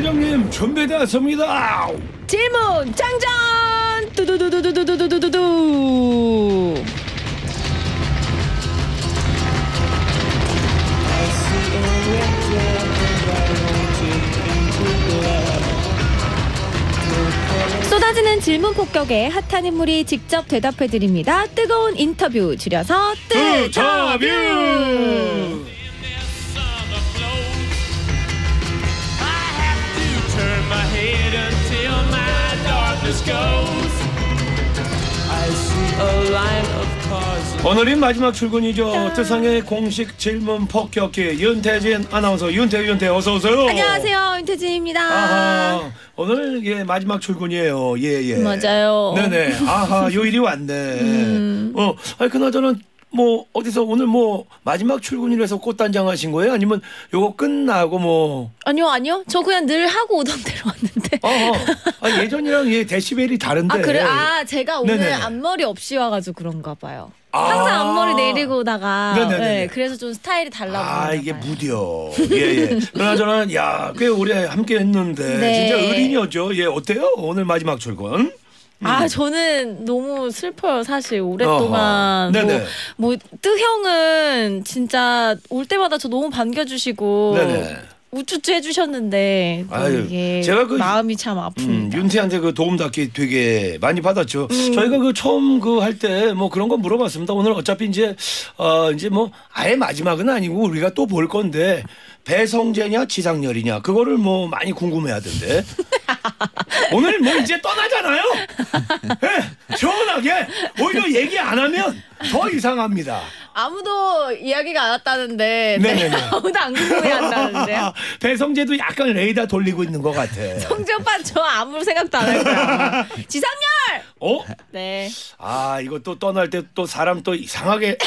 부장님 준비되었습니다. 질문 장전 두두두두두두두두두. 쏟아지는 질문 폭격에 핫한 인물이 직접 대답해드립니다. 뜨거운 인터뷰, 줄여서 뜨터뷰. 오늘이 마지막 출근이죠. 뜨상의 공식 질문 폭격기 윤태진 아나운서. 윤태 어서 오세요. 안녕하세요, 윤태진입니다. 아하, 오늘 마지막 출근이에요. 예. 맞아요. 네네. 아하, 요일이 왔네. 아니 그나저나 뭐 어디서 오늘 뭐 마지막 출근이라서 꽃단장 하신 거예요? 아니면 요거 끝나고 뭐? 아니요. 저 그냥 늘 하고 오던 대로 왔는데. 예전이랑 데시벨이 다른데. 아 그래? 제가 오늘 네네. 앞머리 없이 와가지고 그런가 봐요. 항상 앞머리 내리고 오다가. 네, 그래서 좀 스타일이 달라 보여요. 이게 무디요. 예. 그나저나 꽤 오래 함께 했는데 네. 진짜 의리녀죠. 어때요? 오늘 마지막 출근? 저는 너무 슬퍼요. 사실 오랫동안 뭐 뜨형은 진짜 올 때마다 저 너무 반겨주시고 네네. 우쭈쭈 해주셨는데 이게 제가 마음이 참 아픕니다. 윤태한테 도움닫기 되게 많이 받았죠. 저희가 처음 할 때 뭐 그런 거 물어봤습니다. 오늘 어차피 이제 뭐 아예 마지막은 아니고 우리가 또 볼 건데 배성재냐 지상렬이냐 그거를 뭐 많이 궁금해하던데. 오늘 뭐 이제 떠나잖아요. 시원하게 오히려 얘기 안 하면 더 이상합니다. 아무도 이야기가 안 왔다는데. 네네네. 아무도 안 궁금해한다는데요. 배성재도 약간 레이더 돌리고 있는 것 같아. 성재 오빠 저 아무 생각도 안 할 거야. 지상렬. 네. 이거 또 떠날 때 또 사람 또 이상하게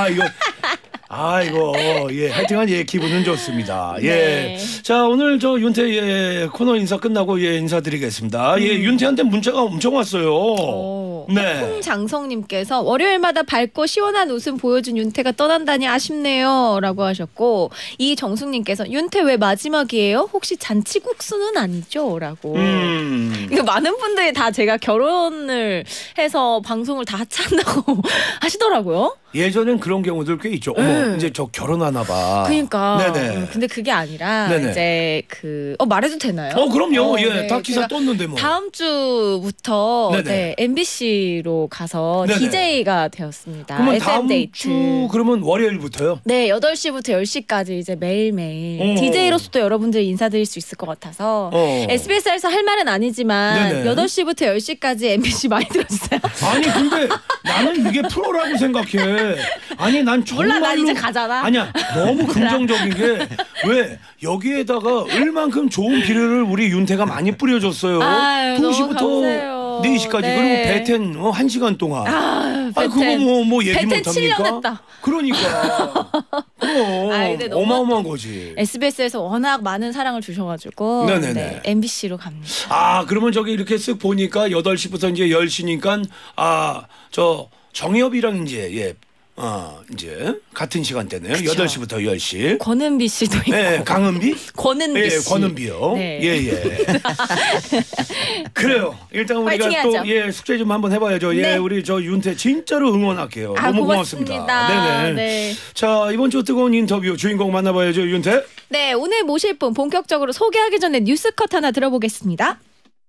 이거 하여튼간 기분은 좋습니다. 네. 자, 오늘 저 윤태 코너 인사 끝나고 인사드리겠습니다. 윤태한테 문자가 엄청 왔어요. 네. 홍장성님께서 월요일마다 밝고 시원한 웃음 보여준 윤태가 떠난다니 아쉽네요라고 하셨고, 이정숙님께서 윤태 왜 마지막이에요? 혹시 잔치국수는 아니죠?라고. 이거 많은 분들이 다 제가 결혼을 해서 방송을 다 하차한다고 하시더라고요. 예전엔 그런 경우들 꽤 있죠. 이제 저 결혼하나 봐. 그러니까. 네네. 근데 그게 아니라 네네. 이제 말해도 되나요? 그럼요. 다 기사 떴는데 뭐. 다음 주부터 네네. MBC로 가서 네네. DJ가 되었습니다. 그러면 FM 다음 데이트. 주 그러면 월요일부터요? 네, 8시부터 10시까지 이제 매일매일 DJ로서도 여러분들 인사드릴 수 있을 것 같아서 SBS에서 할 말은 아니지만 네네. 8시부터 10시까지 MBC 많이 들어주세요. 아니 근데 나는 이게 프로라고 생각해. 아니 난 정말로 몰라, 난 이제 가잖아. 아니야, 너무 긍정적인 게 왜 여기에다가 얼만큼 좋은 비료를 우리 윤태가 많이 뿌려줬어요. 2시부터 4시까지. 네. 그리고 배텐 1시간 동안. 그거 뭐 얘기 배텐 못합니까? 7년 했다. 그러니까 근데 너무 어마어마한 거지. SBS에서 워낙 많은 사랑을 주셔가지고 네네네. MBC로 갑니다. 그러면 저기 이렇게 쓱 보니까 8시부터 이제 10시니까 저 정엽이랑 이제 이제 같은 시간대네요. 그쵸. 8시부터 10시. 권은비 씨도 있고. 네, 강은비? 권은비 씨. 권은비요. 네. 그래요. 일단 우리가 또 숙제 좀 한번 해봐야죠. 네. 우리 저 윤태 진짜로 응원할게요. 너무 고맙습니다. 네네. 네. 자, 이번 주 뜨거운 인터뷰 주인공 만나봐야죠, 윤태. 네, 오늘 모실 분 본격적으로 소개하기 전에 뉴스컷 하나 들어보겠습니다.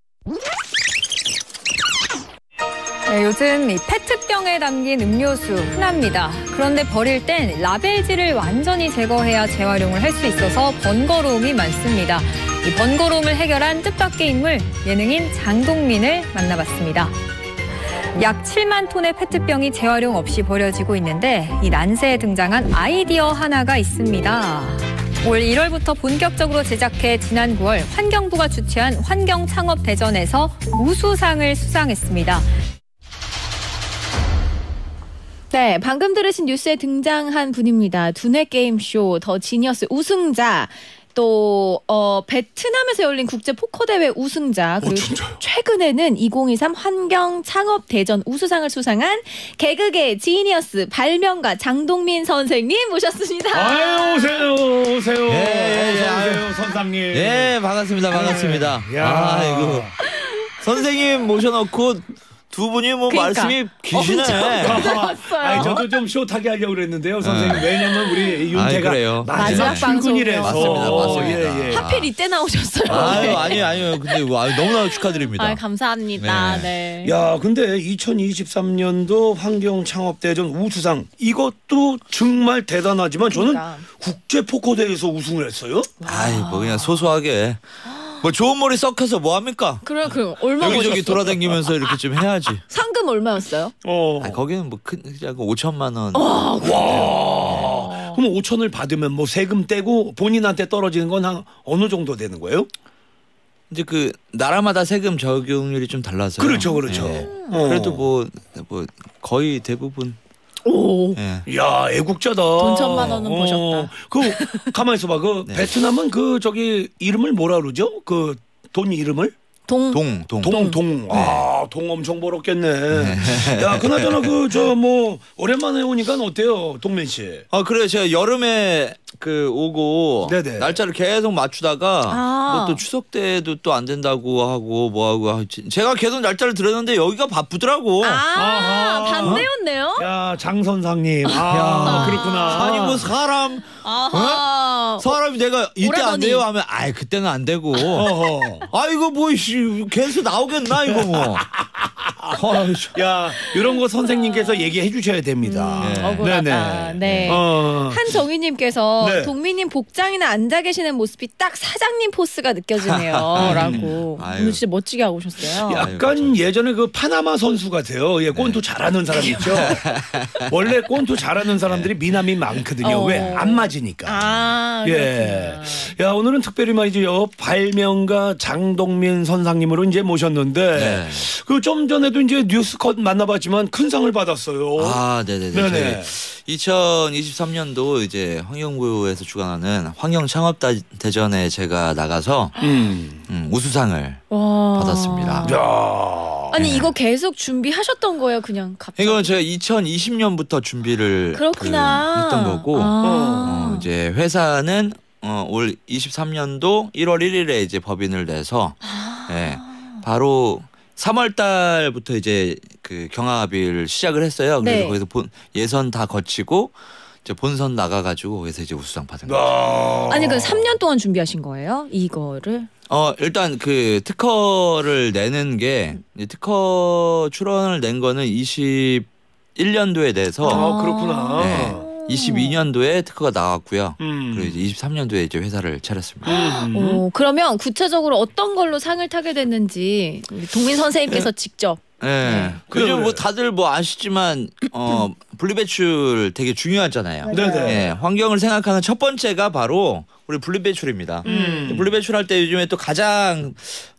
네, 요즘 이 페트병에 담긴 음료수 흔합니다. 그런데 버릴 땐 라벨지를 완전히 제거해야 재활용을 할 수 있어서 번거로움이 많습니다. 이 번거로움을 해결한 뜻밖의 인물, 예능인 장동민을 만나봤습니다. 약 7만 톤의 페트병이 재활용 없이 버려지고 있는데 이 난세에 등장한 아이디어 하나가 있습니다. 올 1월부터 본격적으로 제작해 지난 9월 환경부가 주최한 환경창업대전에서 우수상을 수상했습니다. 네, 방금 들으신 뉴스에 등장한 분입니다. 두뇌 게임쇼 더 지니어스 우승자 또 베트남에서 열린 국제 포커 대회 우승자 그리고 최근에는 2023 환경 창업 대전 우수상을 수상한 개그계 지니어스 발명가 장동민 선생님 모셨습니다. 아유 오세요. 예, 오세요 선생님. 예, 반갑습니다. 야. 아이고 선생님 모셔놓고 두 분이 뭐 그러니까. 말씀이 기시네. 아니 저도 좀 쇼타게 하려고 그랬는데요 선생님. 왜냐면 우리 윤태가 그래요. 마지막 출근이라서. 맞습니다. 예. 하필 이때 나오셨어요. 네. 아니요. 근데 너무나 축하드립니다. 감사합니다. 네. 야, 근데 2023년도 환경 창업 대전 우수상 이것도 정말 대단하지만 저는 그러니까. 국제 포커 대회에서 우승을 했어요. 뭐 그냥 소소하게 뭐 좋은 머리 썩혀서 뭐 합니까? 그럼 얼마 여기저기 버셨어요? 돌아다니면서 이렇게 좀 해야지. 상금 얼마였어요? 거기는 뭐 그냥 5천만 원. 와. 그럼 5천을 받으면 뭐 세금 떼고 본인한테 떨어지는 건 한 어느 정도 되는 거예요? 이제 그 나라마다 세금 적용률이 좀 달라서요. 그렇죠. 그래도 뭐 거의 대부분. 오. 예. 야, 애국자다. 돈 1,000만 원은 버셨다. 그 가만히 있어봐. 그 네. 베트남은 그 저기 이름을 뭐라 그러죠? 그 돈 이름을? 동. 동 엄청 벌었겠네. 야, 그나저나 그 저 뭐 오랜만에 오니까 어때요, 동민 씨? 그래요. 제가 여름에 그 오고 네네. 날짜를 계속 맞추다가 아. 뭐 또 추석 때도 또 안 된다고 하고 뭐 하고 제가 계속 날짜를 들었는데 여기가 바쁘더라고. 아하. 반대였네요. 야, 장 선상님. 그렇구나. 아니 뭐 사람 아하. 사람이 내가 이때 안 오라더니. 돼요 하면 그때는 안 되고. 어허. 이거 뭐 계속 나오겠나 이거 뭐. 야, 이런 거 선생님께서 얘기해 주셔야 됩니다. 억울하다. 네. 한정희님께서 네. 동민님 복장이나 앉아 계시는 모습이 딱 사장님 포스가 느껴지네요.라고 아유. 오늘 진짜 멋지게 하고 오셨어요. 약간 예전에 그 파나마 선수 같아요. 예, 꼰투 잘하는 사람 있죠. 원래 꼰투 잘하는 사람들이 미남이 많거든요. 왜? 안 맞으니까. 예. 야, 오늘은 특별히 말이죠. 발명가 장동민 선상님으로 이제 모셨는데 네. 그 좀 전에도 이제 뉴스컷 만나봤지만 큰 상을 받았어요. 네네네. 2023년도 이제 환경부에서 주관하는 환경창업대전에 제가 나가서 우수상을 와. 받았습니다. 야. 아니 이거 계속 준비하셨던 거예요, 그냥 갑자기? 이건 제가 2020년부터 준비를 그렇구나. 했던 거고 이제 회사는 올 23년도 1월 1일에 이제 법인을 내서 바로 3월 달부터 이제 그 경합을 시작을 했어요. 그래서 네. 거기서 예선 다 거치고 이제 본선 나가가지고 거기서 이제 우수상 받은 거죠. 아니 그 3년 동안 준비하신 거예요? 이거를? 일단 그 특허를 내는 게 특허 출원을 낸 거는 21년도에 돼서 그렇구나. 네. 22년도에 특허가 나왔고요. 음. 그리고 이제 23년도에 이제 회사를 차렸습니다. 그러면 구체적으로 어떤 걸로 상을 타게 됐는지 우리 동민 선생님께서 직접. 네. 그래. 요즘 뭐 다들 뭐 아시지만 분리배출 되게 중요하잖아요. 네네. 네, 환경을 생각하는 첫 번째가 바로 우리 분리배출입니다. 분리배출할 때 요즘에 또 가장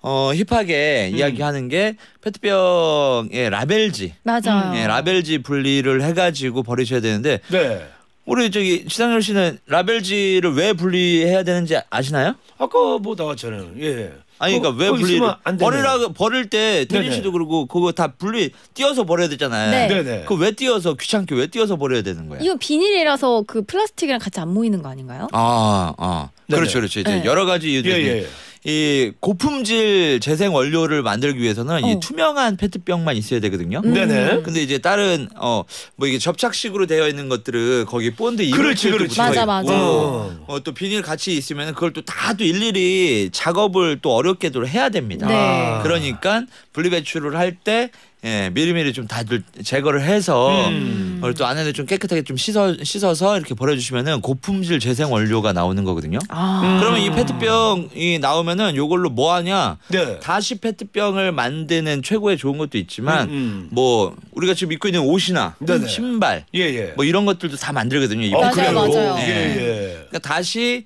힙하게 이야기하는 게 페트병의 라벨지. 맞아요. 예, 라벨지 분리를 해가지고 버리셔야 되는데 네. 우리 저기 지상렬 씨는 라벨지를 왜 분리해야 되는지 아시나요? 아까 뭐 나왔잖아요. 예. 아니 그러니까 왜 분리를 있으면 안 되네. 버릴 때 태린 네네. 씨도 그러고 그거 다 분리 띄어서 버려야 되잖아요. 네. 네네. 그거 왜 띄어서 귀찮게 왜 띄어서 버려야 되는 거야? 이거 비닐이라서 그 플라스틱이랑 같이 안 모이는 거 아닌가요? 네네. 그렇죠. 이제 네. 여러 가지 이유들이 예. 이 고품질 재생 원료를 만들기 위해서는 이 투명한 페트병만 있어야 되거든요. 네네. 근데 이제 다른 뭐 이게 접착식으로 되어 있는 것들은 거기 본드 그렇지, 이물질도 그렇지. 붙어 있고 맞아. 또 비닐 같이 있으면 그걸 또 다 또 일일이 작업을 또 어렵게도 해야 됩니다. 네. 그러니까 분리배출을 할 때 미리미리 좀 다들 제거를 해서 그걸 또 안에를 좀 깨끗하게 좀 씻어서 이렇게 버려주시면은 고품질 재생 원료가 나오는 거거든요. 그러면 이 페트병이 나오면은 요걸로 뭐 하냐? 네. 다시 페트병을 만드는 최고의 좋은 것도 있지만 뭐 우리가 지금 입고 있는 옷이나 네네. 신발 예. 뭐 이런 것들도 다 만들거든요. 이 맞아요, 페트병으로. 맞아요. 예. 그러니까 다시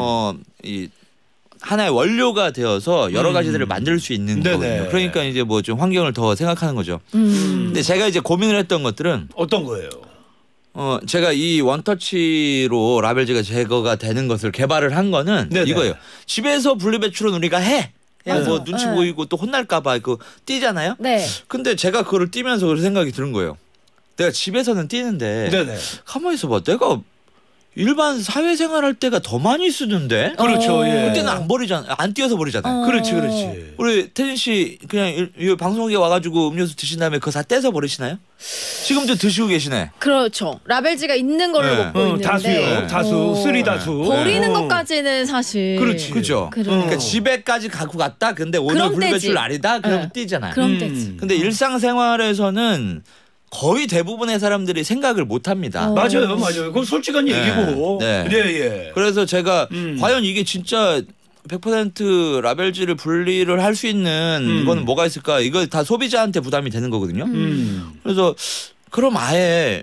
이 하나의 원료가 되어서 여러 가지들을 만들 수 있는 네네. 거거든요. 그러니까 이제 뭐 좀 환경을 더 생각하는 거죠. 근데 제가 이제 고민을 했던 것들은 어떤 거예요? 제가 이 원터치로 라벨지가 제거가 되는 것을 개발을 한 거는 네네. 이거예요. 집에서 분리배출은 우리가 해. 그냥 맞아. 뭐 눈치 네. 보이고 또 혼날까봐 그 띄잖아요. 네. 근데 제가 그거를 띄면서 그런 생각이 드는 거예요. 내가 집에서는 띄는데 네네. 가만히 있어봐. 내가 일반 사회생활 할 때가 더 많이 쓰는데. 그렇죠. 예. 그때는 안 버리잖아. 안 띄어서 버리잖아요. 그렇지, 그렇지. 우리 태진 씨 그냥 이 방송국에 와가지고 음료수 드신 다음에 그거 다 떼서 버리시나요? 지금도 드시고 계시네. 그렇죠. 라벨지가 있는 걸로 네. 먹고 있는데 다수요. 다수, 쓰리다수. 버리는 어. 것까지는 사실 그렇지. 그죠? 그래요. 그러니까 집에까지 갖고 갔다. 근데 오늘 그럼 분리배출 떼지. 날이다. 그러면 네. 띄잖아요. 그럼 떼지. 근데 일상생활에서는 거의 대부분의 사람들이 생각을 못 합니다. 맞아요, 맞아요. 그건 솔직한 네. 얘기고. 네. 예, 예. 그래서 제가 과연 이게 진짜 100% 라벨지를 분리를 할 수 있는 이거는 뭐가 있을까? 이거 다 소비자한테 부담이 되는 거거든요. 그래서 그럼 아예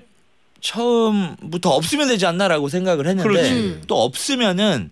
처음부터 없으면 되지 않나라고 생각을 했는데 그렇지. 또 없으면은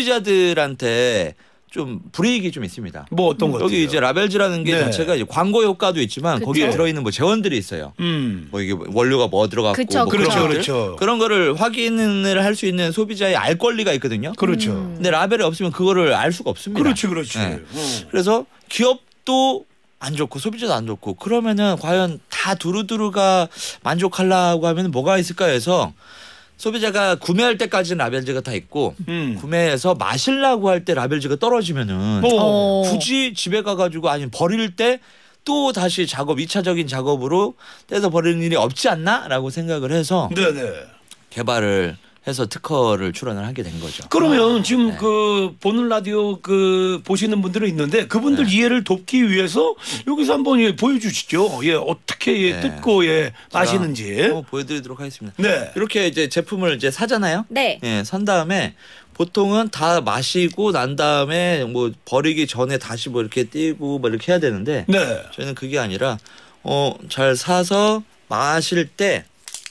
소비자들한테 좀 불이익이 좀 있습니다. 뭐 어떤 것들? 여기 이제 라벨지라는 게 네. 자체가 이제 광고 효과도 있지만 그쵸. 거기에 들어있는 뭐 재원들이 있어요. 뭐 이게 원료가 뭐 들어갔고 그쵸, 뭐 그렇죠, 그런 것들. 그렇죠. 그런 거를 확인을 할 수 있는 소비자의 알 권리가 있거든요. 그렇죠. 근데 라벨이 없으면 그거를 알 수가 없습니다. 그렇지, 그렇지. 네. 그래서 기업도 안 좋고 소비자도 안 좋고 그러면은 과연 다 두루두루가 만족하려고 하면 뭐가 있을까 해서 소비자가 구매할 때까지는 라벨지가 다 있고 구매해서 마시려고 할 때 라벨지가 떨어지면은 굳이 집에 가가지고 아니면 버릴 때 또 다시 작업 2차적인 작업으로 떼서 버리는 일이 없지 않나라고 생각을 해서 네네. 개발을 해서 특허를 출원을 하게 된 거죠. 그러면 지금 그 보는 라디오 그 보시는 분들은 있는데 그분들 이해를 돕기 위해서 여기서 한번 예, 보여주시죠. 예, 어떻게 예, 네. 뜯고 예, 마시는지. 한번 보여드리도록 하겠습니다. 네. 이렇게 이제 제품을 이제 사잖아요. 네. 예, 산 다음에 보통은 다 마시고 난 다음에 뭐 버리기 전에 다시 뭐 이렇게 띄고 뭐 이렇게 해야 되는데 네. 저희는 그게 아니라 잘 사서 마실 때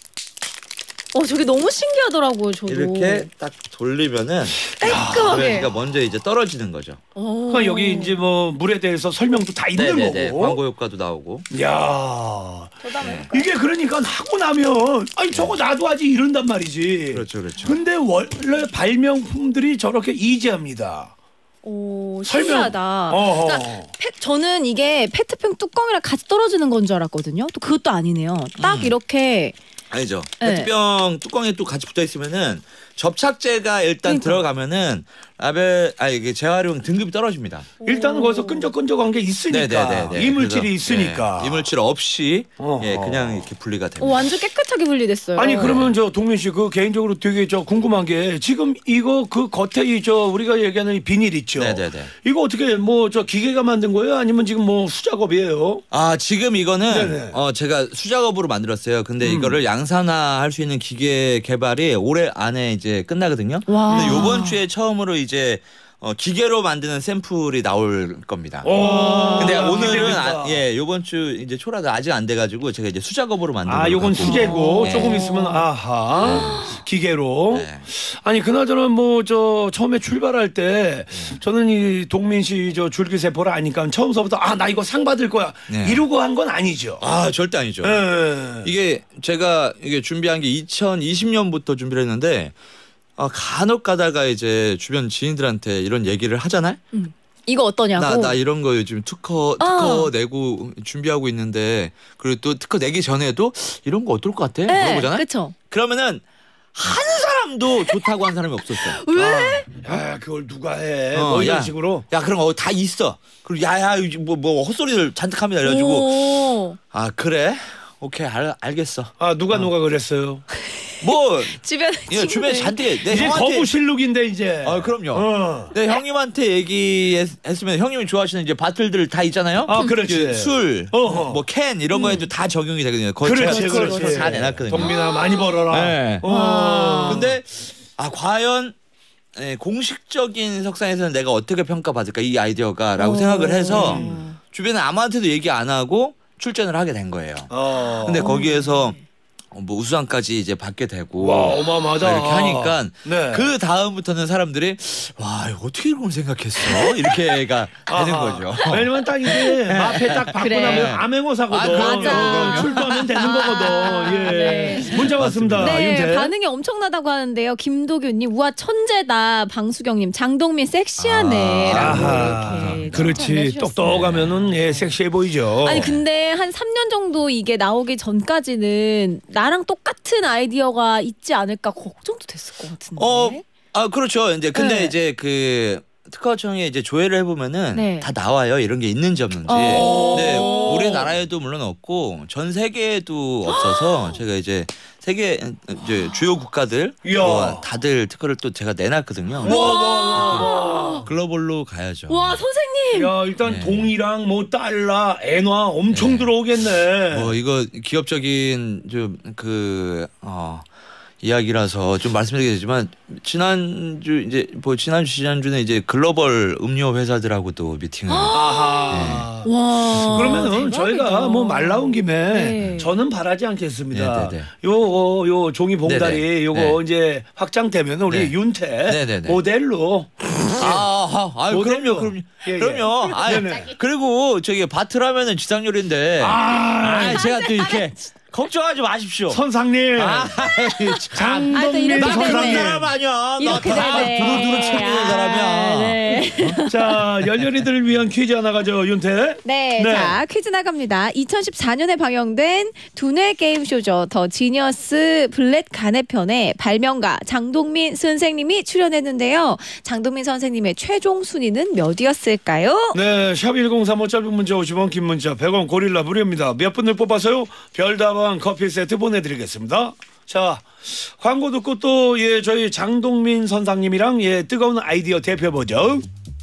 저게 너무 신기하더라고요. 저도 이렇게 딱 돌리면은 깔끔하게. 그러니까 먼저 이제 떨어지는 거죠. 그러니까 여기 이제 뭐 물에 대해서 설명도 다 있는 네네네. 거고. 광고 효과도 나오고. 야. 이게 그러니까 하고 나면 아니 저거 나도 하지 이런단 말이지. 그렇죠, 그렇죠. 근데 원래 발명품들이 저렇게 이지합니다. 오, 설명. 신기하다. 어허. 그러니까 저는 이게 페트병 뚜껑이랑 같이 떨어지는 건 줄 알았거든요. 또 그것도 아니네요. 딱 이렇게 아니죠. 네. 페트병 뚜껑에 또 같이 붙어 있으면은 접착제가 일단 그러니까. 들어가면은 이게 재활용 등급이 떨어집니다. 일단은 거기서 끈적끈적한 게 있으니까 네네네네. 이물질이 그래서, 있으니까. 네, 이물질 없이 어허. 그냥 이렇게 분리가 됩니다. 완전 깨끗하게 분리됐어요. 아니 그러면 저 동민 씨 그 개인적으로 되게 저 궁금한 게 지금 이거 그 겉에 이 저 우리가 얘기하는 이 비닐 있죠. 네네네. 이거 어떻게 뭐 저 기계가 만든 거예요? 아니면 지금 뭐 수작업이에요? 지금 이거는 네네. 제가 수작업으로 만들었어요. 근데 이거를 양산화할 수 있는 기계 개발이 올해 안에 이제 끝나거든요. 와. 근데 이번 주에 처음으로 이제 기계로 만드는 샘플이 나올 겁니다. 근데 오늘은 기대된다. 이번 주 이제 초라도 아직 안 돼가지고 제가 이제 수작업으로 만든. 요건 수제고 네. 조금 있으면 기계로. 네. 아니 그나저나 뭐 저 처음에 출발할 때 저는 이 동민 씨 저 줄기세포를 아니까 처음서부터 나 이거 상 받을 거야 네. 이러고 한 건 아니죠. 절대 아니죠. 예. 이게 제가 준비한 게 2020년부터 준비를 했는데 간혹 가다가 이제 주변 지인들한테 이런 얘기를 하잖아요. 이거 어떠냐고. 나 이런 거 요즘 특허 내고 준비하고 있는데 그리고 또 특허 내기 전에도 이런 거 어떨 것 같아? 물어보잖아요. 그렇죠. 그러면은 한 사람도 좋다고 한 사람이 없었어요. 왜? 야 그걸 누가 해? 뭐 이런 식으로. 야 그런 거 다 있어. 그리고 야야 뭐 헛소리를 잔뜩 합니다. 그래가지고 오. 그래? 오케이 알겠어. 누가 그랬어요? 뭐 주변에 주변에 잔뜩 내 이제 형한테 거부실룩인데 이제. 그럼요. 내 형님한테 얘기했으면 형님이 좋아하시는 이제 바틀들 다 있잖아요. 그렇지. 술, 어허. 뭐 캔 이런 거에도 다 적용이 되거든요. 그렇지, 제가 그렇지. 다 내놨거든요. 동민아 많이 벌어라. 네. 근데 과연 공식적인 석상에서는 내가 어떻게 평가받을까 이 아이디어가라고 생각을 해서 주변에 아무한테도 얘기 안 하고 출전을 하게 된 거예요. 근데 거기에서 뭐 우수상까지 이제 받게 되고 와, 어마어마하다. 이렇게 하니까 네. 그 다음부터는 사람들이 와 이거 어떻게 이걸 생각했어 이렇게가 되는 거죠. 왜냐면 딱 이게 마페 딱 받고 그래. 나면 암행어사거든. 맞아. 출두하면 되는 거거든. 예. 네. 문자 왔습니다. 네, 윤태. 반응이 엄청나다고 하는데요. 김도균님, 우와 천재다. 방수경님, 장동민 섹시하네라고 이렇게. 그렇지. 칭찬해주셨어요. 똑똑하면은 예, 섹시해 보이죠. 아니 근데 한 3년 정도 이게 나오기 전까지는 나랑 똑같은 아이디어가 있지 않을까 걱정도 됐을 것 같은데. 그렇죠. 이제 근데 네. 이제 그 특허청에 이제 조회를 해보면은 네. 다 나와요. 이런 게 있는지 없는지. 근데 우리나라에도 물론 없고 전 세계에도 없어서 제가 이제 세계 이제 주요 국가들 이야. 뭐 다들 특허를 또 제가 내놨거든요. 글로벌로 가야죠. 와 선생님. 야, 일단 네. 동이랑 뭐 달러, 엔화 엄청 들어오겠네. 뭐 이거 기업적인 이야기라서 좀 말씀드리게 되지만 지난주는 이제 글로벌 음료 회사들하고도 미팅을 아하. 와. 그러면은 대박이다. 저희가 뭐 말 나온 김에 네. 저는 바라지 않겠습니다. 네네네. 요 종이 봉다리 네네. 요거 네. 이제 확장되면 우리 네. 윤태 네네네. 모델로 모델로. 그럼요. 예, 예. 그럼요. 네네. 그리고 저기 밭을 전yor인데 제가 또 이렇게 걱정하지 마십시오. 선상님 장동민 이렇게 나 그런 되네. 사람 아니야. 이렇게 나 되네. 두루두루 챙기는 사람이야. 네. 자, 열렬이들을 위한 퀴즈 하나 가죠, 윤태. 네, 네. 자 퀴즈 나갑니다. 2014년에 방영된 두뇌 게임쇼죠. 더 지니어스 블랙 가네편에 발명가 장동민 선생님이 출연했는데요. 장동민 선생님의 최종 순위는 몇이었을까요? 네, 샵 1035 짧은 문자 50원, 긴 문자 100원, 고릴라 무료입니다. 몇 분을 뽑아서요? 별다방 커피 세트 보내드리겠습니다. 자, 광고 듣고 또 예, 저희 장동민 선상님이랑 예, 뜨거운 아이디어 대표보죠.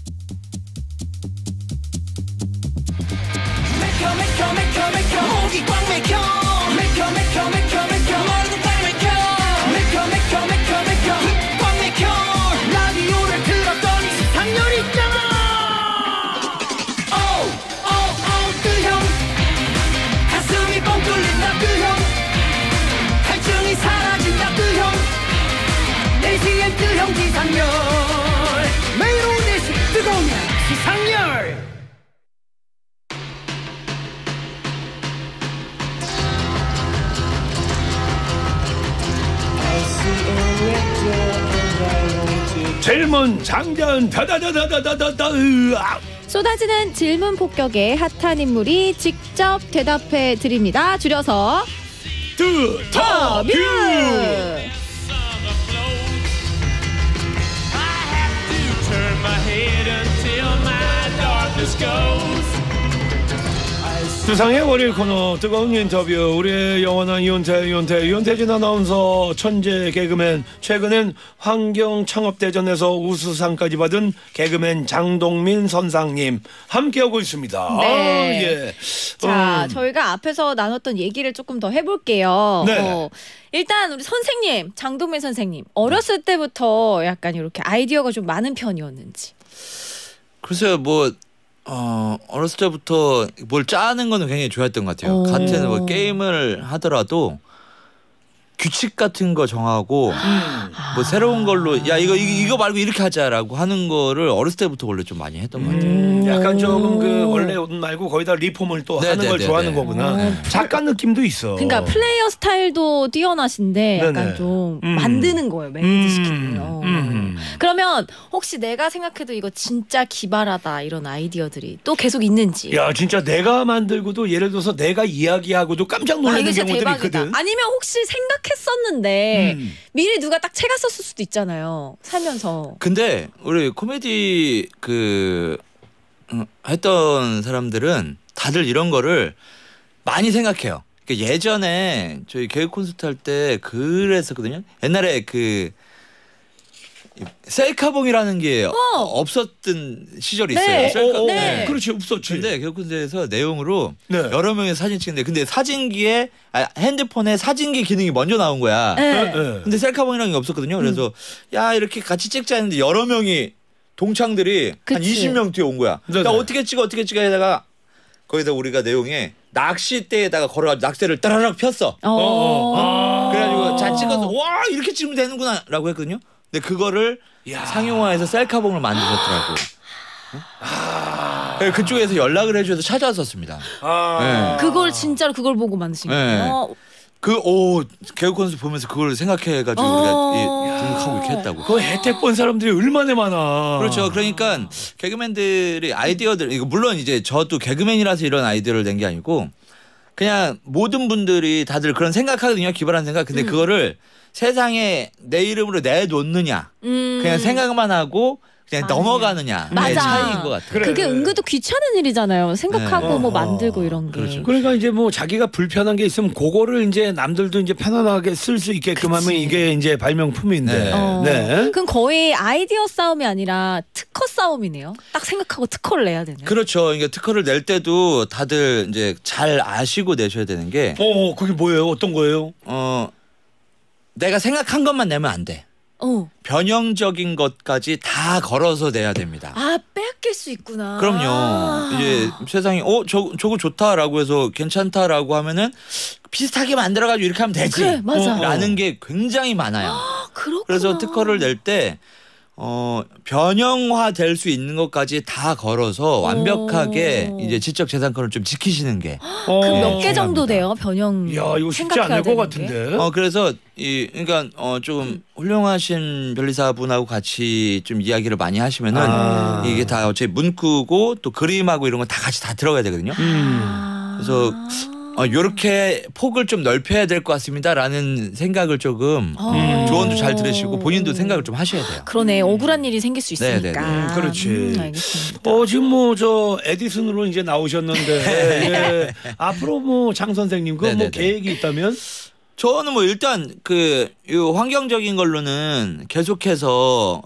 매일 오후 4시 뜨거운 시상열. 질문 장전 다다다다다다다 쏟아지는 질문 폭격에 핫한 인물이 직접 대답해 드립니다. 줄여서 드터뷰. 수상의 월요일 코너 뜨거운 인터뷰 우리의 영원한 윤태진 아나운서 천재 개그맨 최근엔 환경창업대전에서 우수상까지 받은 개그맨 장동민 선상님 함께하고 있습니다. 네. 예. 자, 저희가 앞에서 나눴던 얘기를 조금 더 해볼게요. 네. 일단 우리 선생님, 장동민 선생님 어렸을 때부터 약간 이렇게 아이디어가 좀 많은 편이었는지. 글쎄요, 어렸을 때부터 뭘 짜는 거는 굉장히 좋아했던 것 같아요. 오. 같은 뭐 게임을 하더라도 규칙 같은 거 정하고 뭐 새로운 걸로 야 이거 말고 이렇게 하자라고 하는 거를 어렸을 때부터 원래 좀 많이 했던 것 같아요. 약간 조금 그 원래 옷 말고 거기다 리폼을 또 하는 걸 좋아하는 거구나. 작가 느낌도 있어. 그러니까 플레이어 스타일도 뛰어나신데 약간 네네. 좀 만드는 거예요. 멘트시키고요. 음. 그러면 혹시 내가 생각해도 이거 진짜 기발하다 이런 아이디어들이 또 계속 있는지. 야, 진짜 내가 만들고도 예를 들어서 내가 이야기하고도 깜짝 놀라는 이거 진짜 경우들이 대박이다. 있거든. 아니면 혹시 생각했었는데 음. 미리 누가 딱 채갔었을 수도 있잖아요. 살면서. 근데 우리 코미디 했던 사람들은 다들 이런 거를 많이 생각해요. 그러니까 예전에 저희 개그 콘서트 할 때 그랬었거든요. 옛날에 그 셀카봉이라는 게 없었던 시절이 있어요. 네. 셀카. 그렇지, 없었지. 근데 개그 콘서트에서 내용으로 네. 여러 명이 사진 찍는데 근데 사진기에 핸드폰에 사진기 기능이 먼저 나온 거야. 네. 네. 근데 셀카봉이라는 게 없었거든요. 그래서 야 이렇게 같이 찍자 했는데 여러 명이 동창들이 한 그치. 20명 뒤에 온 거야. 네네. 야 어떻게 찍어 하다가 거기다 우리가 내용에 낚싯대에다가 걸어가지고 낙새를 따라락 폈어. 그래가지고 자 찍어서 와 이렇게 찍으면 되는구나라고 했거든요. 근데 그거를 상용화해서 셀카봉을 만드셨더라고. 그쪽에서 연락을 해줘서 찾아왔었습니다. 네. 그걸 진짜로 그걸 보고 만드신 거예요? 네. 개그 콘서트 보면서 그걸 생각해가지고 우리가 등록하고 이렇게 했다고. 그 혜택 본 사람들이 얼마나 많아. 그렇죠. 그러니까 개그맨들이 아이디어들 이거 물론 이제 저도 개그맨이라서 이런 아이디어를 낸 게 아니고 그냥 모든 분들이 다들 그런 생각하거든요. 기발한 생각. 근데 그거를 세상에 내 이름으로 내놓느냐 그냥 생각만 하고 그냥 넘어가느냐의 맞아. 차이인 것 같아요. 그게 은근도 귀찮은 일이잖아요. 생각하고 뭐 만들고 이런 게. 그렇죠. 그러니까 이제 뭐 자기가 불편한 게 있으면 그거를 이제 남들도 이제 편안하게 쓸 수 있게끔 하면 이게 이제 발명품인데. 네. 그럼 거의 아이디어 싸움이 아니라 특허 싸움이네요. 딱 생각하고 특허를 내야 되네요. 그렇죠. 그러니까 특허를 낼 때도 다들 이제 잘 아시고 내셔야 되는 게 그게 뭐예요? 어떤 거예요? 내가 생각한 것만 내면 안 돼. 변형적인 것까지 다 걸어서 내야 됩니다. 빼앗길 수 있구나. 그럼요. 이제 세상에 저거 좋다라고 해서 괜찮다라고 하면은 비슷하게 만들어가지고 이렇게 하면 되지. 그래, 맞아. 라는 게 굉장히 많아요. 그렇구나. 그래서 특허를 낼 때 변형화 될 수 있는 것까지 다 걸어서 완벽하게 이제 지적재산권을 좀 지키시는 게. 그럼 몇 개 정도 돼요? 변형. 야, 이거 쉽지 않을 것 같은데. 그래서 그러니까 좀 훌륭하신 변리사분하고 같이 좀 이야기를 많이 하시면은 이게 다 어차피 문구고 또 그림하고 이런 건 다 같이 다 들어가야 되거든요. 그래서 요렇게 폭을 좀 넓혀야 될 것 같습니다라는 생각을 조금 조언도 잘 들으시고 본인도 생각을 좀 하셔야 돼요. 그러네. 억울한 일이 생길 수 있으니까. 네네네. 그렇지. 알겠습니다. 지금 뭐 저 에디슨으로 이제 나오셨는데 예. 앞으로 뭐 장 선생님 그 뭐 계획이 있다면? 저는 뭐 일단 요 환경적인 걸로는 계속해서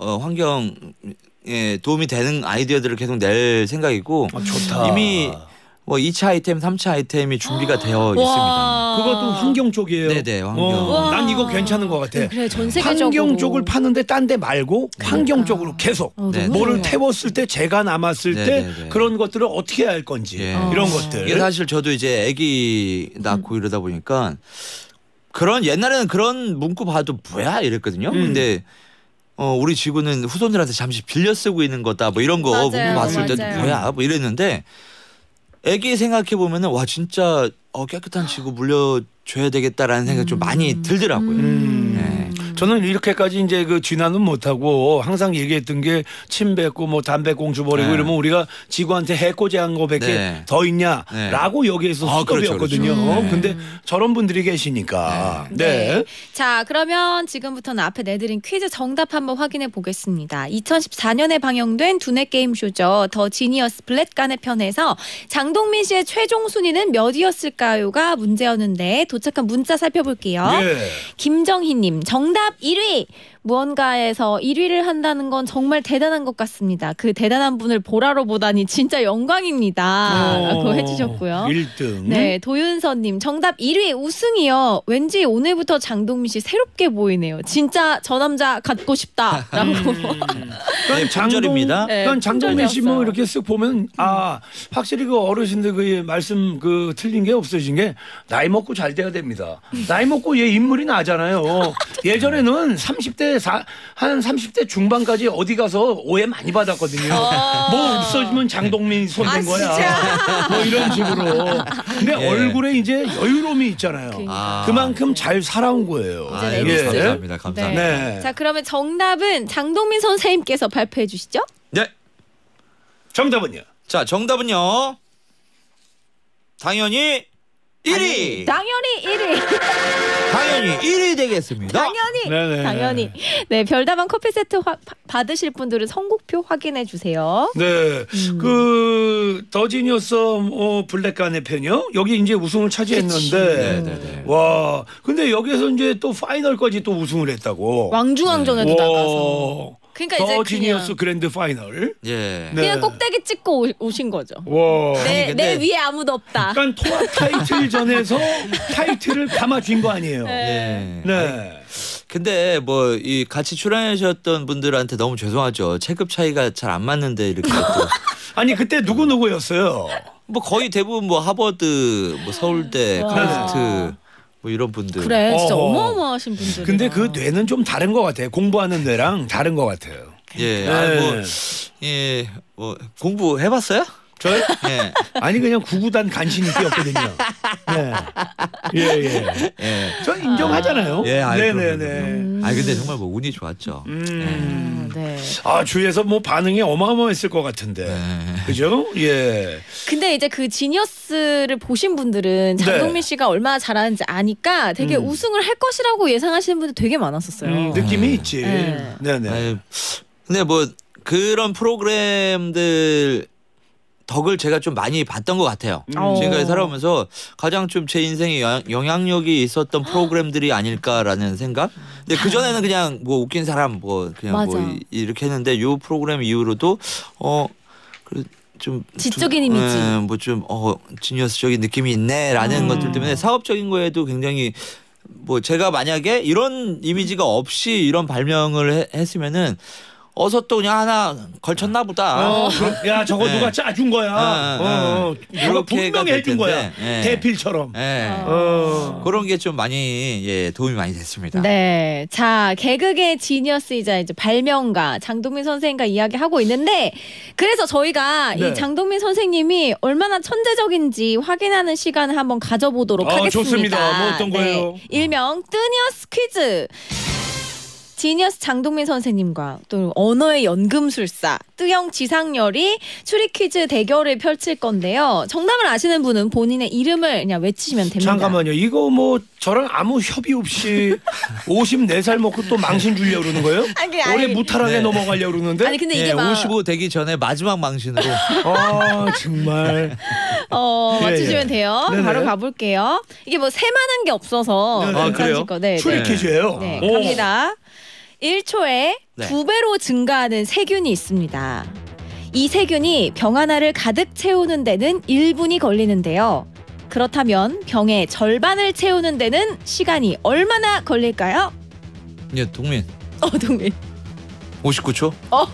환경에 도움이 되는 아이디어들을 계속 낼 생각이고 좋다. 이미 뭐 2차 아이템, 3차 아이템이 준비가 되어 있습니다. 그것도 환경 쪽이에요. 네네, 환경. 난 이거 괜찮은 것 같아. 그래, 전 세계적으로. 환경 쪽을 파는데 딴 데 말고 환경 쪽으로 계속 뭐를 태웠을 때 재가 남았을 때 그런 것들을 어떻게 해야 할 건지 이런 것들. 이게 사실 저도 이제 아기 낳고 이러다 보니까 옛날에는 그런 문구 봐도 뭐야 이랬거든요. 근데 우리 지구는 후손들한테 잠시 빌려 쓰고 있는 거다 뭐 이런 거 문구 봤을 때도 뭐야 뭐 이랬는데 애기 생각해 보면은 와 진짜 깨끗한 지구 물려줘야 되겠다라는 생각이 좀 많이 들더라고요. 네. 저는 이렇게까지 이제 진화는 못하고 항상 얘기했던 게 침 뱉고 뭐 담배 꽁초 버리고 이러면 우리가 지구한테 해코지한 거밖에 더 있냐라고 여기에서 수급이었거든요. 그렇죠. 근데 저런 분들이 계시니까. 네. 자, 그러면 지금부터는 앞에 내드린 퀴즈 정답 한번 확인해 보겠습니다. 2014년에 방영된 두뇌 게임쇼죠. 더 지니어스 블랙간의 편에서 장동민 씨의 최종 순위는 몇이었을까요가 문제였는데 도착한 문자 살펴볼게요. 김정희님 정답 1위. 무언가에서 1위를 한다는 건 정말 대단한 것 같습니다. 그 대단한 분을 보라로 보다니 진짜 영광입니다. 라고 해주셨고요. 1등. 네, 도윤서님 정답 1위 우승이요. 왠지 오늘부터 장동민 씨 새롭게 보이네요. 진짜 저 남자 갖고 싶다. 라고. 장절입니다. 그러니까 장동민 씨 뭐 이렇게 쓱 보면 확실히 어르신들 말씀 틀린 게 없으신 게 나이 먹고 잘 돼야 됩니다. 나이 먹고 얘 인물이 나잖아요. 예전에는 30대 한 30대 중반까지 어디 가서 오해 많이 받았거든요. 뭐 없어지면 장동민이 손댄 거야. 뭐 이런 식으로. 근데 얼굴에 이제 여유로움이 있잖아요. 그만큼 잘 살아온 거예요. 감사합니다. 감사합니다. 네. 자, 그러면 정답은 장동민 선생님께서 발표해 주시죠. 네. 정답은요? 자, 정답은요. 당연히 1위. 당연히 1위. 당연히 1위 되겠습니다. 당연히. 네, 별다방 커피 세트 받으실 분들은 선곡표 확인해 주세요. 네. 더 지니어스 블랙간의 편이요. 여기 이제 우승을 차지했는데. 와. 근데 여기서 이제 또 파이널까지 또 우승을 했다고. 왕중왕전에도 나가서. 그러니까 더 이제 지니어스 그랜드 파이널. 그냥 꼭대기 찍고 오신 거죠. 와. 내 위에 아무도 없다. 그러니까 통합 타이틀전에서 타이틀을 감아준 거 아니에요. 네. 근데 뭐 같이 출연하셨던 분들한테 너무 죄송하죠. 체급 차이가 잘 안 맞는데 이렇게 또 아니 그때 누구 누구였어요? 뭐 거의 대부분 뭐 하버드, 뭐 서울대, 와. 카이스트 뭐 이런 분들. 그래 진짜 어허. 어마어마하신 분들. 근데 그 뇌는 좀 다른 것 같아요. 공부하는 뇌랑 다른 것 같아요. 예, 네. 뭐 공부 해봤어요? 저요? 예, 아니 그냥 구구단 간신히 뛰었거든요. 네. 예. 예. 저 인정하잖아요. 예, 아이, 네네네. 아 근데 정말 뭐 운이 좋았죠. 네. 아 주위에서 뭐 반응이 어마어마했을 것 같은데. 네. 그죠? 예. 근데 이제 그 지니어스를 보신 분들은 장동민 씨가 얼마나 잘하는지 아니까 되게 우승을 할 것이라고 예상하시는 분들 되게 많았었어요. 느낌이 있지. 네. 네네. 아유, 근데 뭐 그런 프로그램들 덕을 제가 좀 많이 봤던 것 같아요. 지금까지 살아오면서 가장 좀 제 인생에 영향력이 있었던 프로그램들이 아닐까라는 생각. 근데 그 전에는 그냥 뭐 웃긴 사람 뭐 그냥 맞아. 뭐 이렇게 했는데 이 프로그램 이후로도 좀 지적인 이미지. 뭐좀 지니어스적인 느낌이 있네라는 것들 때문에 사업적인 거에도 굉장히 뭐 제가 만약에 이런 이미지가 없이 이런 발명을 했으면은 어서 또 그냥 하나 걸쳤나 보다. 야 저거 네. 누가 짜준 거야. 누가 이렇게가 분명히 해준 될 거야. 텐데. 예. 대필처럼. 예. 그런 게 좀 많이 도움이 많이 됐습니다. 네. 자, 개그계 지니어스이자 이제 발명가 장동민 선생님과 이야기하고 있는데 그래서 저희가 네. 이 장동민 선생님이 얼마나 천재적인지 확인하는 시간을 한번 가져보도록 하겠습니다. 좋습니다. 뭐 어떤 거예요? 네. 일명 뜨니어스 퀴즈. 지니어스 장동민 선생님과 또 언어의 연금술사 뜨영 지상렬이 추리 퀴즈 대결을 펼칠 건데요. 정답을 아시는 분은 본인의 이름을 그냥 외치시면 됩니다. 잠깐만요. 이거 뭐 저랑 아무 협의 없이 54살 먹고 또 망신 주려고 그러는 거예요? 아니, 올해 무탈하게 네. 넘어가려고 그러는데? 아니 근데 이게 예, 막 55 되기 전에 마지막 망신으로. 정말. 맞추시면 예. 돼요. 네네. 바로 가볼게요. 이게 뭐 세만한 게 없어서 네네. 아, 그래요? 거. 네, 추리 네. 퀴즈예요. 네, 오. 갑니다. 1초에 네. 2배로 증가하는 세균이 있습니다. 이 세균이 병 하나를 가득 채우는 데는 1분이 걸리는데요. 그렇다면 병의 절반을 채우는 데는 시간이 얼마나 걸릴까요? 예, 동민. 동민. 59초?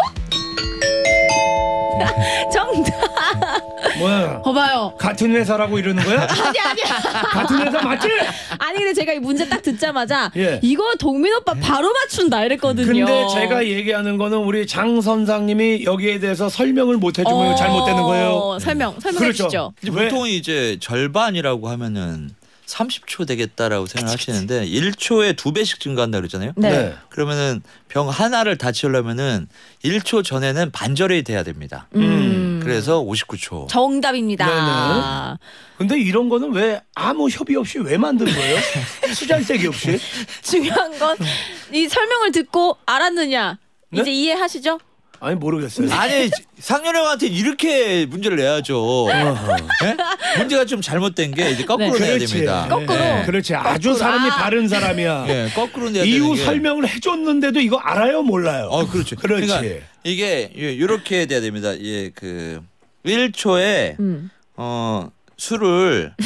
정답. 뭐야? 봐봐요. 같은 회사라고 이러는 거야? 아니야. 같은 회사 맞지? 아니 근데 제가 이 문제 딱 듣자마자 예. 이거 동민 오빠 바로 맞춘다 이랬거든요. 근데 제가 얘기하는 거는 우리 장 선장님이 여기에 대해서 설명을 못 해주면 잘못되는 거예요. 설명해 그렇죠. 주시죠. 왜? 보통 이제 절반이라고 하면은 30초 되겠다라고 생각하시는데 1초에 2배씩 증가한다 그랬잖아요. 네. 그러면은 병 하나를 다 채우려면은 1초 전에는 반절이 돼야 됩니다. 그래서 59초. 정답입니다. 근데 이런 거는 왜 아무 협의 없이 왜 만든 거예요? 수잘데기 없이? 중요한 건 이 설명을 듣고 알았느냐 네? 이제 이해하시죠? 아니 모르겠어요. 아니 상렬 형한테 이렇게 문제를 내야죠. 네? 문제가 좀 잘못된 게 이제 거꾸로 네. 내야 그렇지. 됩니다. 거꾸로. 네. 그렇지. 아주 사람이 바른 사람이야. 네, 거꾸로 내야 되는 이유 게. 설명을 해줬는데도 이거 알아요 몰라요? 그렇죠. 그렇지. 그러니까 이게 이렇게 돼야 됩니다. 예, 그 1초에 술을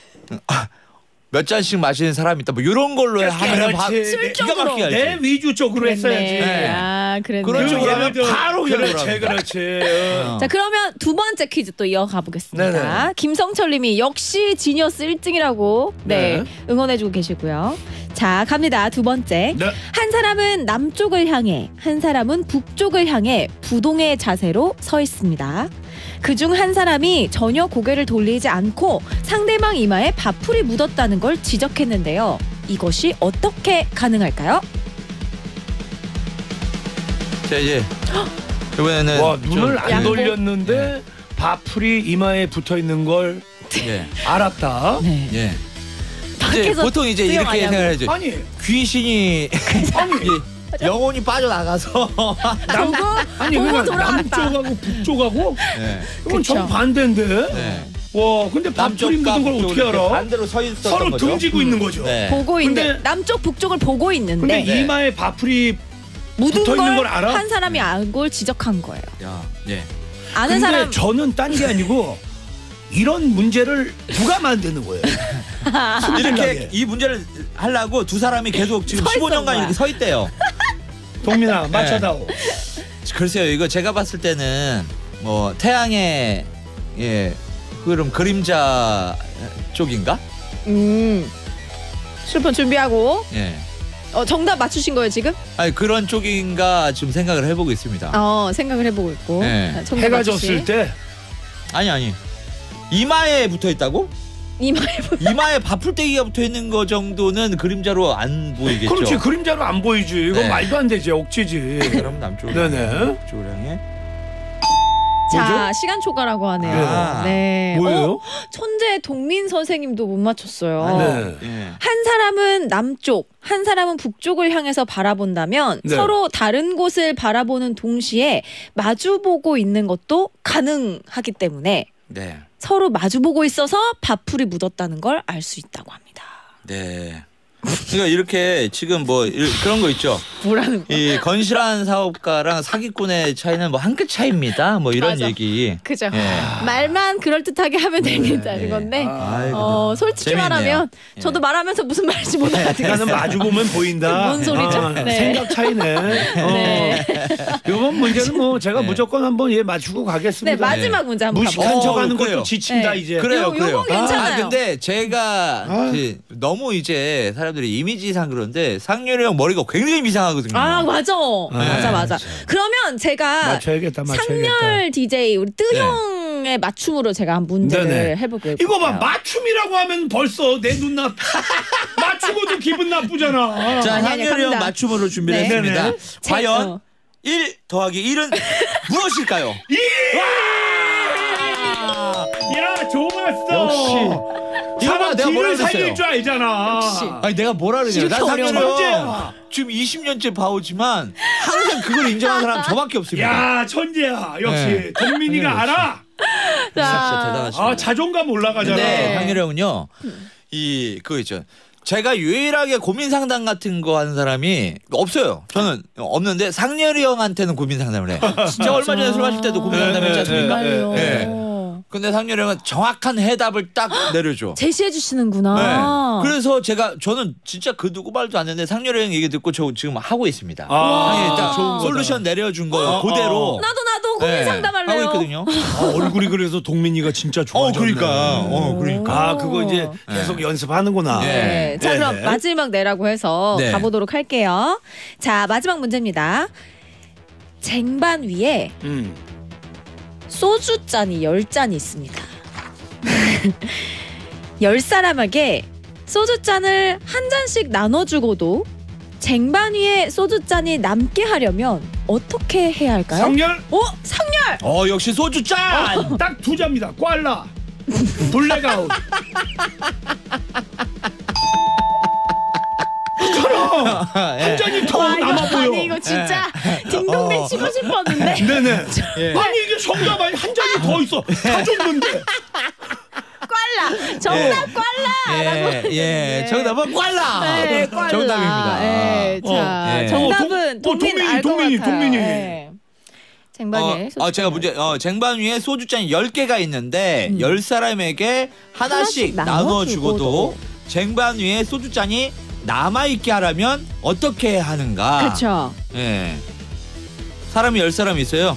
몇 잔씩 마시는 사람이 있다. 뭐 이런 걸로 하면 그렇지. 기가 막히게 알지. 내 위주 쪽으로 했어야지. 네. 아 그랬네. 그런 식으로 하면 바로 그렇지, 기억을 그렇지. 자 그러면 두 번째 퀴즈 또 이어가 보겠습니다. 네네. 김성철님이 역시 지니어스 1등이라고 네. 응원해주고 계시고요. 자 갑니다. 두 번째. 네. 한 사람은 남쪽을 향해 한 사람은 북쪽을 향해 부동의 자세로 서 있습니다. 그중 한 사람이 전혀 고개를 돌리지 않고 상대방 이마에 밥풀이 묻었다는 걸 지적했는데요. 이것이 어떻게 가능할까요? 자 이제 이번에는 와 눈을 안 양보? 돌렸는데 밥풀이 이마에 붙어 있는 걸 예. 알았다. 네. 예. 이제 밖에서 보통 이제 이렇게 수영하냐고. 생각하죠. 아니 귀신이 아니 영혼이 빠져나가서 아니 보고 그러니까 돌아왔다. 남쪽하고 북쪽하고 네. 이건 그쵸. 정반대인데. 네. 와 근데 밥풀이 묻은 걸 어떻게 알아? 반대로 서 있었던 서로 거죠. 등지고 있는 거죠. 네. 보고 있는 근데- 남쪽 북쪽을 보고 있는데 근데 네. 이마에 밥풀이 묻은 붙어 있는 걸 걸 알아? 한 사람이 안 걸 지적한 거예요. 야, 예. 아는 근데 사람 저는 딴 게 아니고 이런 문제를 누가 만드는 거예요? 이렇게 순진하게. 이 문제를 하려고 두 사람이 계속 지금 서 있었던 15년간 거야. 이렇게 서 있대요. 동민아 맞춰다오. 글쎄요, 이거 제가 봤을 때는 뭐 태양의 그럼 그림자 쪽인가? 슈퍼 준비하고. 예. 정답 맞추신 거예요 지금? 아니 그런 쪽인가 지금 생각을 해보고 있습니다. 생각을 해보고 있고. 네. 자, 정답 해가 맞추시. 졌을 때 아니 이마에 붙어 있다고? 이마에 바풀떼기가 붙어 있는 거 정도는 그림자로 안 보이겠죠. 그렇지 그림자로 안 보이지. 이건 네. 말도 안 되지 억지지. 그럼 남쪽으로. 네네. 북쪽으로 향해. 자 시간 초과라고 하네요. 아, 네. 뭐예요? 천재 동민 선생님도 못 맞췄어요. 네. 예. 한 사람은 남쪽, 한 사람은 북쪽을 향해서 바라본다면 네. 서로 다른 곳을 바라보는 동시에 마주보고 있는 것도 가능하기 때문에 네. 서로 마주보고 있어서 밥풀이 묻었다는 걸 알 수 있다고 합니다. 네. 그러니까 이렇게 지금 뭐 그런 거 있죠. 뭐라는 거? 이 건실한 사업가랑 사기꾼의 차이는 뭐 한 끗 차이입니다. 뭐 이런 맞아. 얘기. 그죠. 예. 말만 그럴듯하게 하면 됩니다. 네. 이건데 아이고. 솔직히 재밌네요. 말하면 예. 저도 말하면서 무슨 말인지 못 나는 알아듣겠어요. 마주 보면 보인다. 뭔 소리죠? 네. 생각 차이네. 네. 이번 문제는 뭐 제가 네. 무조건 한번 맞추고 네, 가겠습니다. 마지막 문제 한번 무식한 가보죠. 척하는 그래요. 것도 지친다 네. 이제. 그래요, 요거 그래요. 괜찮아요. 근데 제가 너무 이제 사람들이 이미지상 그런데 상렬이 형 머리가 굉장히 이상하거든요. 맞아. 맞아. 그러면 제가 맞춰야겠다. 상렬 DJ 우리 뜨형의 맞춤으로 제가 한 문제를 네네. 해볼게요. 이거 봐 맞춤이라고 하면 벌써 내 눈나 맞추고도 기분 나쁘잖아. 자, 아니, 상렬이 형 갑니다. 맞춤으로 준비를 네. 했습니다. 네네. 과연 1 더하기 1은 무엇일까요? 야 좋았어. 역시. 사람 내가 뭐라 뒤를 그랬어요? 살릴 줄 알잖아. 역시. 아니 내가 뭐라 그러냐. 이렇게 난 상렬이 어려워. 형 지금 20년째 봐오지만 항상 그걸 인정한 사람 저밖에 없습니다. 야 천재야. 역시 네. 동민이가 역시. 알아. 진짜 대단하십니다. 자존감 올라가잖아. 근데 상렬이 형은요. 그거 있죠. 제가 유일하게 고민 상담 같은 거 하는 사람이 없어요. 저는 없는데 상렬이 형한테는 고민 상담을 해. 진짜 얼마 전에 술 마실 때도 고민 상담 했지 않습니까? 정말요. 네. 근데 상렬이 형은 정확한 해답을 딱 내려줘. 제시해 주시는구나. 네. 그래서 저는 진짜 그 누구 말도 안 했는데 상렬이 형 얘기 듣고 저 지금 하고 있습니다. 아, 딱 좋은 거다. 솔루션 내려준 거 그대로 나도 고민 네, 상담할래요. 하고 있거든요. 얼굴이 그래서 동민이가 진짜 좋아졌네. 그러니까. 그거 이제 계속 연습하는구나. 네. 자, 그럼 네. 마지막 내라고 해서 네. 가보도록 할게요. 자, 마지막 문제입니다. 쟁반 위에 소주 잔이 10잔이 있습니다. 10사람에게 소주 잔을 한 잔씩 나눠주고도 쟁반 위에 소주 잔이 남게 하려면 어떻게 해야 할까요? 상렬 상렬! 역시 소주 짠. 딱 2잔입니다. 꽐라 블랙아웃. 한 잔이 더 남아 보여. 아니 이거 진짜 딩동댕 치고 싶었는데. 네네. 예. 아니 이게 정답 아니 한 잔이 더 있어. 다 줬는데. 꽐라 정답 꽐라. 예. 정답은 꽐라. 네, 꽐라. 정답입니다. 네, 자, 예. 정답은 동민이. 네. 쟁반에 제가 문제 쟁반 위에 소주잔이 10개가 있는데 10사람에게 하나씩 하나씩 나눠 주고도 나눠주고도 쟁반 위에 소주잔이 남아 있게 하려면 어떻게 하는가? 그렇죠. 예. 사람이 10사람 있어요.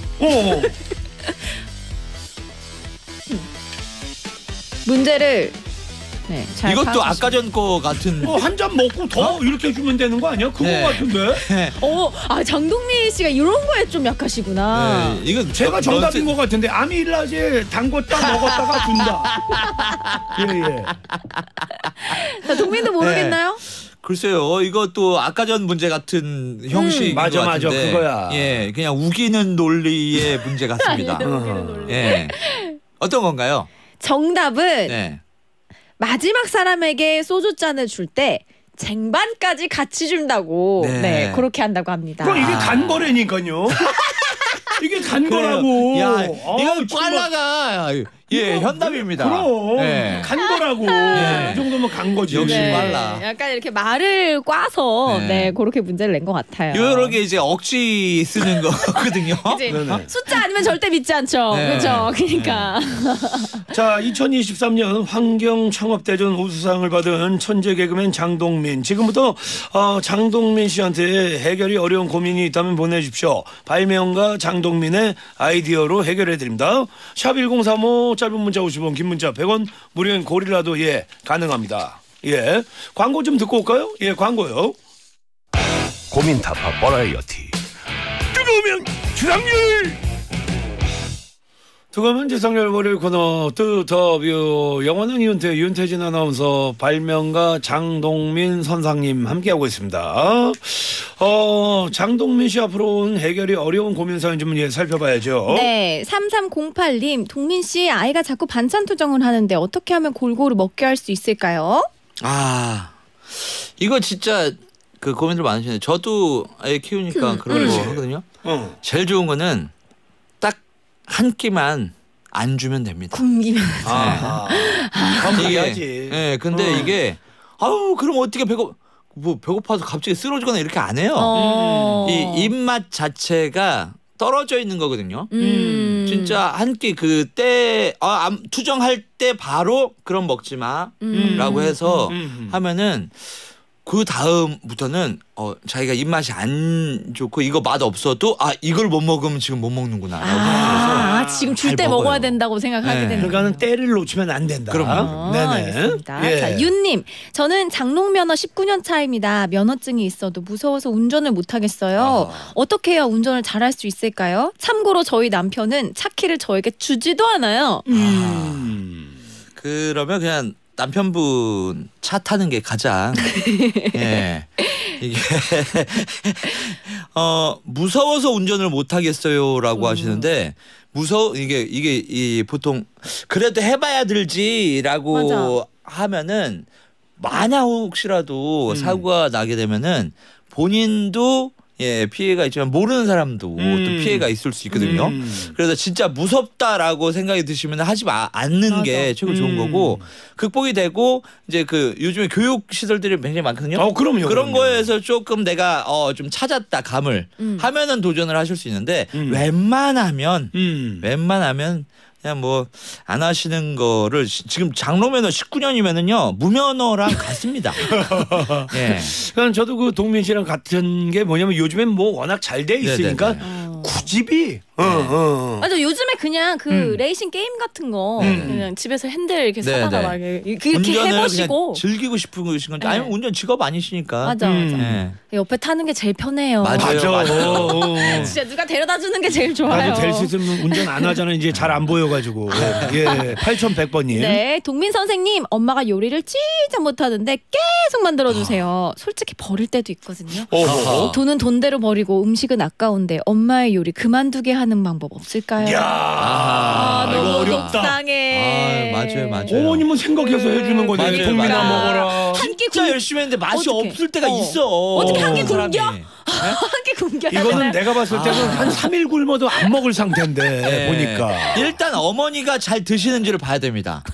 문제를 잘 이것도 파악하시고. 아까 전 거 같은 한 잔 먹고 더 이렇게 해주면 되는 거 아니야? 그거 네. 같은데. 장동민 씨가 이런 거에 좀 약하시구나. 이건 제가 정답인 것 같은데 아밀라제 담궜다 먹었다가 준다. 예. 자, 동민도 모르겠나요? 글쎄요, 이것도 아까 전 문제 같은 형식인 맞아, 것 맞아, 같은데, 그거야. 예, 그냥 우기는 논리의 문제 같습니다. 예, 어떤 건가요? 정답은 네, 마지막 사람에게 소주잔을 줄 때 쟁반까지 같이 준다고 네. 그렇게 한다고 합니다. 그럼 이게 간거래니까요. 이게 간거라고. 야, 아우, 이건 정말. 꽐라가 예, 현답입니다. 그럼 예. 간 거라고. 예. 이 정도면 간 거지. 역시 빨라. 약간 이렇게 말을 꽈서 네. 그렇게 문제를 낸 것 같아요. 여러 개 이제 억지 쓰는 거거든요. 그치? 네네. 숫자 아니면 절대 믿지 않죠. 네. 그렇죠. 그러니까. 자, 2023년 환경창업대전 우수상을 받은 천재 개그맨 장동민. 지금부터 장동민 씨한테 해결이 어려운 고민이 있다면 보내주십시오. 발명가 장동민의 아이디어로 해결해드립니다. 샵 1035 짧은 문자 50원, 긴 문자 100원, 무료인 고릴라도 가능합니다. 예, 광고 좀 듣고 올까요? 예, 광고요. 고민 타파 버라이어티 뜨거우면 주상률 두꺼운 지상렬 월요일 코너 뜨더뷰 영원한 윤태진 아나운서 발명가 장동민 선상님 함께하고 있습니다. 장동민 씨 앞으로 온 해결이 어려운 고민 사연 좀 살펴봐야죠. 네, 3308님, 동민 씨 아이가 자꾸 반찬 투정을 하는데 어떻게 하면 골고루 먹게 할 수 있을까요? 아, 이거 진짜 그 고민들 많으시는데 저도 아이 키우니까 그런 거 하거든요. 제일 좋은 거는 딱 한 끼만 안 주면 됩니다. 굶기면. 이게 예, 근데 이게 아우 그럼 어떻게 배고파서 갑자기 쓰러지거나 이렇게 안 해요. 이 입맛 자체가 떨어져 있는 거거든요. 진짜 한 끼 그때 투정할 때 바로 그럼 먹지 마라고 해서 하면은 그 다음부터는 자기가 입맛이 안 좋고 이거 맛 없어도 이걸 못 먹으면 지금 못 먹는구나. 지금 줄 때 먹어야 된다고 생각하게 되는. 그러니까는 때를 놓치면 안 된다. 그럼요. 네네. 알겠습니다. 예. 자, 윤님, 저는 장롱면허 19년 차입니다. 면허증이 있어도 무서워서 운전을 못 하겠어요. 어떻게 해야 운전을 잘할 수 있을까요? 참고로 저희 남편은 차 키를 저에게 주지도 않아요. 그러면 그냥 남편분 차 타는 게 가장 예. 이게 무서워서 운전을 못 하겠어요라고 하시는데 이게 보통 그래도 해봐야 들지라고 맞아. 하면은 만약 혹시라도 사고가 나게 되면은 본인도 피해가 있지만 모르는 사람도 또 피해가 있을 수 있거든요. 그래서 진짜 무섭다라고 생각이 드시면 하지 않는 게 최고 좋은 거고 극복이 되고 이제 그 요즘에 교육 시설들이 굉장히 많거든요. 그럼요. 그런 거에서 조금 내가 좀 찾았다 감을 하면은 도전을 하실 수 있는데 웬만하면 그냥 뭐 안 하시는 거를 지금 장롱면허 19년이면은요 무면허랑 같습니다. 예. 그러니까 저도 그 동민 씨랑 같은 게 뭐냐면 요즘엔 뭐 워낙 잘 돼 있으니까 구집이 맞아, 요즘에 그냥 그 레이싱 게임 같은 거 그냥 집에서 핸들 이렇게 사다가 막 이렇게 운전을 해보시고 그냥 즐기고 싶은 건지 아니면 운전 직업 아니시니까. 맞아. 옆에 타는 게 제일 편해요. 맞아요. 진짜 누가 데려다 주는 게 제일 좋아요. 나도 될 수 있으면 운전 안 하잖아. 이제 잘 안 보여가지고. 예, 8100번님. 네, 동민 선생님, 엄마가 요리를 진짜 못하는데 계속 만들어주세요. 솔직히 버릴 때도 있거든요. 돈은 돈대로 버리고 음식은 아까운데 엄마의 요리 그만두게 하는 방법 없을까요? 이야, 너무 이거 어렵다. 속상해. 맞아요. 어머님은 생각해서 해주는 거네. 맞아요, 동민아 맞아요. 먹어라. 진짜 열심히 했는데 맛이 어떡해. 없을 때가 있어. 어떻게 한 개 사람이. 굶겨? 한끼 굶겨야 이거는 되나요? 내가 봤을 때는 한 3일 굶어도 안 먹을 상태인데 보니까. 일단 어머니가 잘 드시는지를 봐야 됩니다.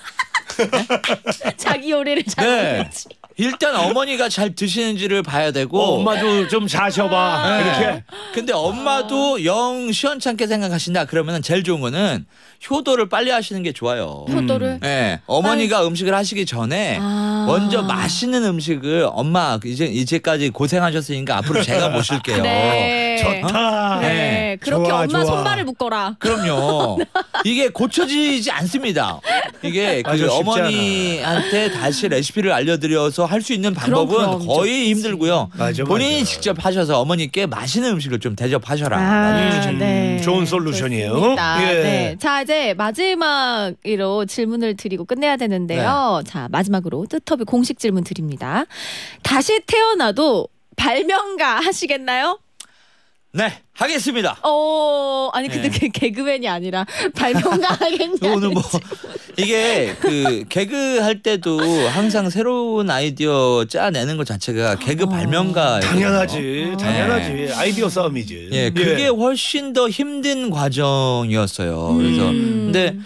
자기 요리를 잘 먹는지. 일단 어머니가 잘 드시는지를 봐야 되고 엄마도 좀 자셔봐. 이렇게. 근데 엄마도 영 시원찮게 생각하신다 그러면 제일 좋은 거는 효도를 빨리 하시는 게 좋아요. 효도를. 네, 어머니가 음식을 하시기 전에 먼저 맛있는 음식을 엄마 이제까지 고생하셨으니까 앞으로 제가 모실게요. 네. 좋다. 네. 그렇게 좋아, 엄마 좋아. 손발을 묶어라. 그럼요. 이게 고쳐지지 않습니다. 이게 맞아, 그 쉽지 어머니한테 다시 레시피를 알려드려서 할 수 있는 방법은 그럼, 거의 힘들고요. 맞아, 본인이 맞아. 직접 하셔서 어머니께 맛있는 음식을 좀 대접하셔라. 네. 좋은 솔루션이에요. 좋습니다. 예. 네. 자, 이제 마지막으로 질문을 드리고 끝내야 되는데요. 자, 마지막으로 뜨터비 공식 질문 드립니다. 다시 태어나도 발명가 하시겠나요? 네, 하겠습니다. 아니 근데 개그맨이 아니라 발명가 하겠냐? 오늘 뭐 이게 그 개그 할 때도 항상 새로운 아이디어 짜내는 것 자체가 개그 발명가 당연하지. 아이디어 싸움이지. 그게 훨씬 더 힘든 과정이었어요. 그래서 근데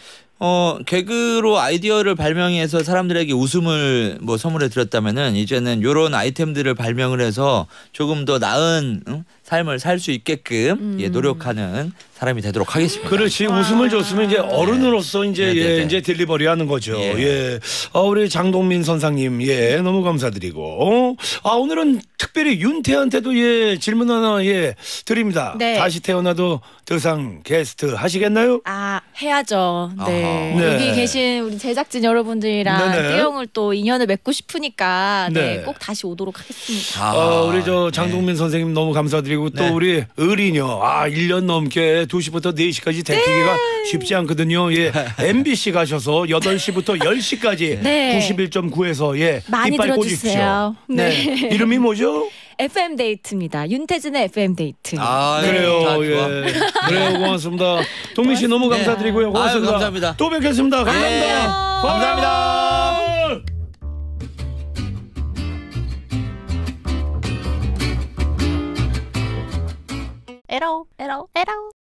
개그로 아이디어를 발명해서 사람들에게 웃음을 뭐 선물해 드렸다면은 이제는 요런 아이템들을 발명을 해서 조금 더 나은 삶을 살 수 있게끔 노력하는 사람이 되도록 하겠습니다. 그렇지. 웃음을 줬으면 이제 어른으로서 이제 네네네. 이제 딜리버리 하는 거죠. 예. 예. 우리 장동민 선상님 너무 감사드리고. 오늘은 특별히 윤태한테도 질문 하나 드립니다. 네. 다시 태어나도 더상 게스트 하시겠나요? 해야죠. 네. 아하. 여기 네. 계신 우리 제작진 여러분들이랑 네네. 띠용을 또 인연을 맺고 싶으니까 네. 꼭 다시 오도록 하겠습니다. 우리 장동민 선생님 너무 감사드리고 또 네. 우리 의리녀 1년 넘게 2시부터 4시까지 대피기가 쉽지 않거든요. MBC 가셔서 8시부터 10시까지 네. 91.9에서 많이 깃발 들어주세요. 꽂으십시오. 네. 이름이 뭐죠? FM 데이트입니다. 윤태진의 FM 데이트. 그래요. 그래요. 고맙습니다. 동민 씨 너무 감사드리고요. 고맙습니다. 감사합니다. 또 뵙겠습니다. 감사합니다. 네. 감사합니다. 에러.